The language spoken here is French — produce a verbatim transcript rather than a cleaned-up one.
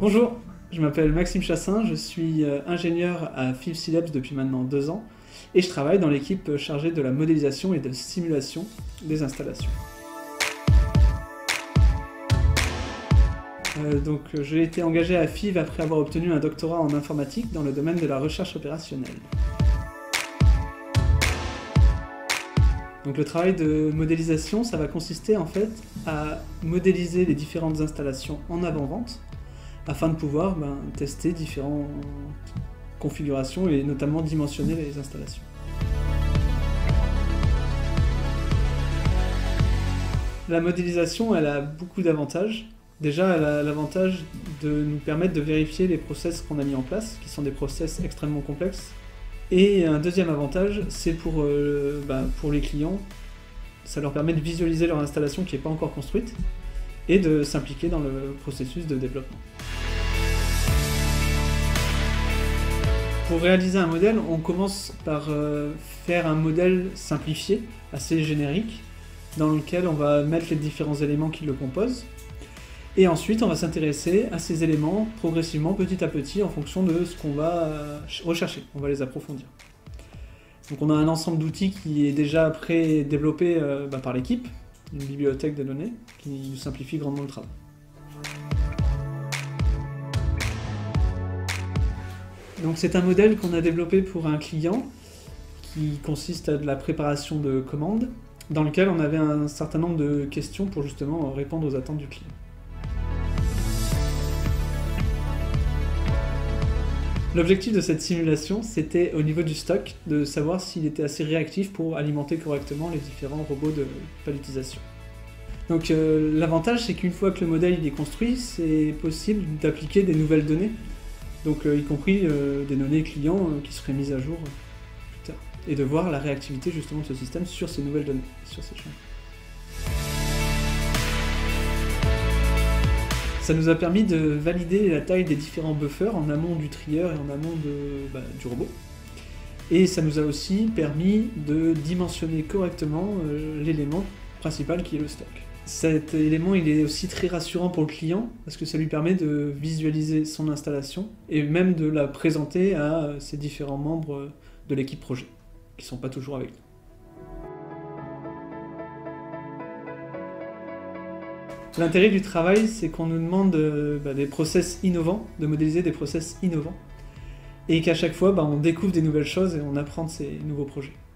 Bonjour, je m'appelle Maxime Chassin, je suis ingénieur à Fives Syllabs depuis maintenant deux ans et je travaille dans l'équipe chargée de la modélisation et de simulation des installations. Euh, donc, j'ai été engagé à Fives après avoir obtenu un doctorat en informatique dans le domaine de la recherche opérationnelle. Donc le travail de modélisation, ça va consister en fait à modéliser les différentes installations en avant-vente afin de pouvoir ben, tester différentes configurations et notamment dimensionner les installations. La modélisation, elle a beaucoup d'avantages. Déjà, elle a l'avantage de nous permettre de vérifier les process qu'on a mis en place, qui sont des process extrêmement complexes. Et un deuxième avantage, c'est pour, euh, bah, pour les clients, ça leur permet de visualiser leur installation qui n'est pas encore construite et de s'impliquer dans le processus de développement. Pour réaliser un modèle, on commence par euh, faire un modèle simplifié, assez générique, dans lequel on va mettre les différents éléments qui le composent. Et ensuite, on va s'intéresser à ces éléments progressivement, petit à petit, en fonction de ce qu'on va rechercher. On va les approfondir. Donc on a un ensemble d'outils qui est déjà pré-développé euh, bah, par l'équipe, une bibliothèque de données, qui nous simplifie grandement le travail. Donc c'est un modèle qu'on a développé pour un client, qui consiste à de la préparation de commandes, dans lequel on avait un certain nombre de questions pour justement répondre aux attentes du client. L'objectif de cette simulation, c'était au niveau du stock, de savoir s'il était assez réactif pour alimenter correctement les différents robots de pallettisation. Donc euh, l'avantage, c'est qu'une fois que le modèle il est construit, c'est possible d'appliquer des nouvelles données, donc euh, y compris euh, des données clients euh, qui seraient mises à jour euh, plus tard, et de voir la réactivité justement de ce système sur ces nouvelles données, sur ces champs. Ça nous a permis de valider la taille des différents buffers en amont du trieur et en amont de, bah, du robot. Et ça nous a aussi permis de dimensionner correctement euh, l'élément principal qui est le stock. Cet élément il est aussi très rassurant pour le client parce que ça lui permet de visualiser son installation et même de la présenter à ses différents membres de l'équipe projet qui ne sont pas toujours avec nous. L'intérêt du travail, c'est qu'on nous demande euh, bah, des process innovants, de modéliser des process innovants, et qu'à chaque fois, bah, on découvre des nouvelles choses et on apprend de ces nouveaux projets.